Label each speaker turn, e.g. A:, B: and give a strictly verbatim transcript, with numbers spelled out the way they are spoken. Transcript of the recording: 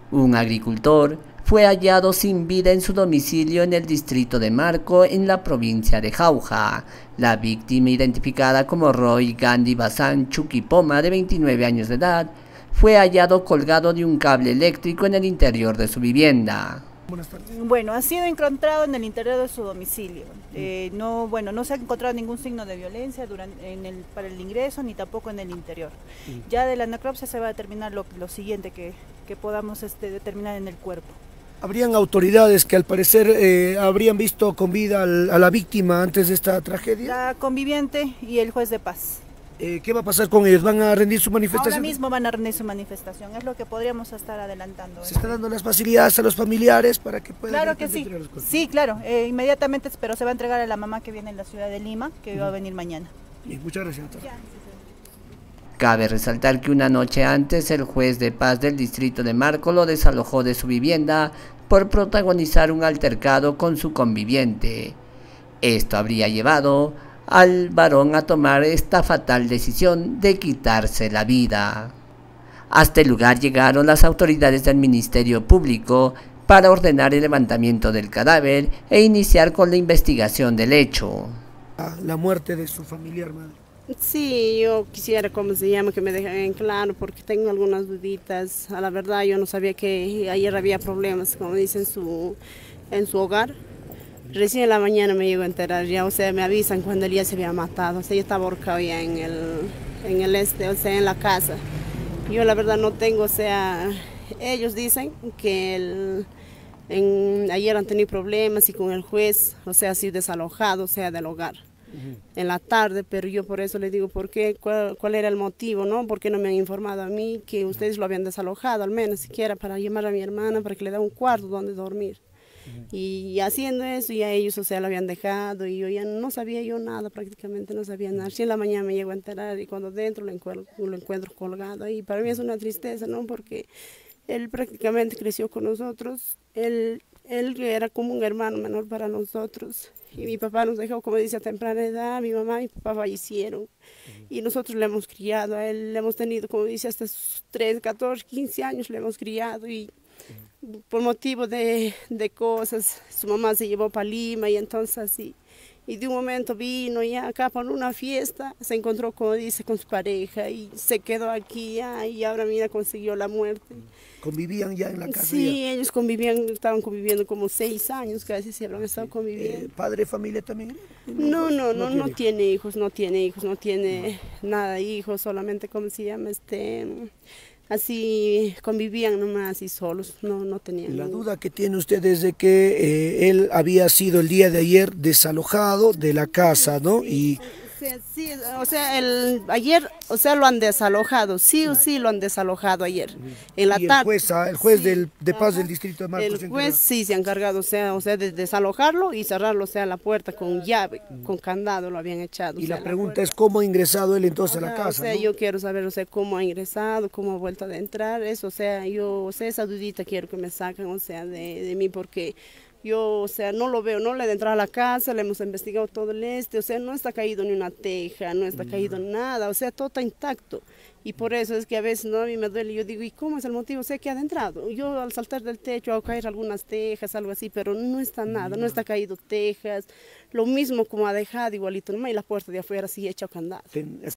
A: Un agricultor fue hallado sin vida en su domicilio en el distrito de Marco, en la provincia de Jauja. La víctima, identificada como Roy Gandhi Bazán Chuquipoma, de veintinueve años de edad, fue hallado colgado de un cable eléctrico en el interior de su vivienda.
B: Bueno, ha sido encontrado en el interior de su domicilio. Eh, no, bueno, no se ha encontrado ningún signo de violencia durante, en el, para el ingreso ni tampoco en el interior. Ya de la necropsia se va a determinar lo, lo siguiente que, que podamos este, determinar en el cuerpo.
C: ¿Habrían autoridades que al parecer eh, habrían visto con vida al, a la víctima antes de esta tragedia?
B: La conviviente y el juez de paz.
C: Eh, ¿Qué va a pasar con ellos? ¿Van a rendir su manifestación?
B: Ahora mismo van a rendir su manifestación, es lo que podríamos estar adelantando.
C: ¿Se están dando las facilidades a los familiares para que puedan...
B: Claro que sí, sí, claro, eh, inmediatamente, pero se va a entregar a la mamá que viene en la ciudad de Lima, que uh-huh. va a venir mañana.
C: Bien, muchas gracias.
A: Cabe resaltar que una noche antes el juez de paz del distrito de Marco lo desalojó de su vivienda por protagonizar un altercado con su conviviente. Esto habría llevado al varón a tomar esta fatal decisión de quitarse la vida. Hasta el lugar llegaron las autoridades del Ministerio Público para ordenar el levantamiento del cadáver e iniciar con la investigación del hecho.
C: La muerte de su familiar, madre.
D: Sí, yo quisiera, ¿cómo se llama?, que me dejen en claro, porque tengo algunas duditas. A la verdad, yo no sabía que ayer había problemas, como dicen, en su, en su hogar. Recién en la mañana me llego a enterar ya, o sea, me avisan cuando él ya se había matado, o sea, ya estaba ahorcado ya en el, en el este, o sea, en la casa. Yo la verdad no tengo, o sea, ellos dicen que el, en, ayer han tenido problemas y con el juez, o sea, ha sido desalojado, o sea, del hogar. Uh-huh. En la tarde, pero yo por eso les digo, ¿por qué? ¿Cuál, cuál era el motivo, no? ¿Por qué no me han informado a mí que ustedes lo habían desalojado, al menos siquiera para llamar a mi hermana para que le dé un cuarto donde dormir? Y haciendo eso ya ellos, o sea, lo habían dejado y yo ya no sabía yo nada, prácticamente no sabía nada. Si en la mañana me llego a enterar y cuando dentro lo encuentro, lo encuentro colgado ahí. Para mí es una tristeza, ¿no? Porque él prácticamente creció con nosotros, él, él era como un hermano menor para nosotros. Y mi papá nos dejó, como dice, a temprana edad, mi mamá y mi papá fallecieron. Y nosotros le hemos criado, a él le hemos tenido, como dice, hasta sus tres, catorce, quince años le hemos criado y por motivo de, de cosas, su mamá se llevó para Lima y entonces así, y de un momento vino ya acá por una fiesta, se encontró, como dice, con su pareja y se quedó aquí ya, y ahora mira, consiguió la muerte.
C: ¿Convivían ya en la casa?
D: Sí,
C: ya?
D: ellos convivían, estaban conviviendo como seis años, casi se habrán estado conviviendo.
C: Eh, ¿Padre, familia también?
D: No, no, no, no, no tiene hijos, no tiene hijos, no tiene no. nada de hijos, solamente, ¿cómo se llama? Este... Así convivían nomás y solos, no, no tenían...
C: La duda que tiene usted es de que eh, él había sido el día de ayer desalojado de la casa, ¿no? Y...
D: Sí, sí, o sea, el, ayer, o sea, lo han desalojado, sí o sí lo han desalojado ayer, en la
C: y el
D: tarde.
C: Juez, el juez
D: sí,
C: del, de paz
D: ajá,
C: del distrito de Marcos.
D: El juez sí se ha encargado, o sea, o sea, de desalojarlo y cerrarlo, o sea, la puerta con llave, mm. con candado lo habían echado.
C: Y
D: o sea,
C: la pregunta
D: la
C: es cómo ha ingresado él entonces
D: ajá,
C: a la casa,
D: o sea,
C: ¿no?
D: yo quiero saber, o sea, cómo ha ingresado, cómo ha vuelto a entrar, eso, o sea, yo, o sea, esa dudita quiero que me saquen, o sea, de, de mí, porque... Yo, o sea, no lo veo, no le he entrado a la casa, le hemos investigado todo el este, o sea, no está caído ni una teja, no está caído nada, o sea, todo está intacto. Y por eso es que a veces, ¿no? A mí me duele, yo digo, ¿y cómo es el motivo? O sea, que ha entrado. Yo al saltar del techo, a caer algunas tejas, algo así, pero no está nada, no está caído tejas, lo mismo como ha dejado igualito, ¿no? Y la puerta de afuera sí hecha candado.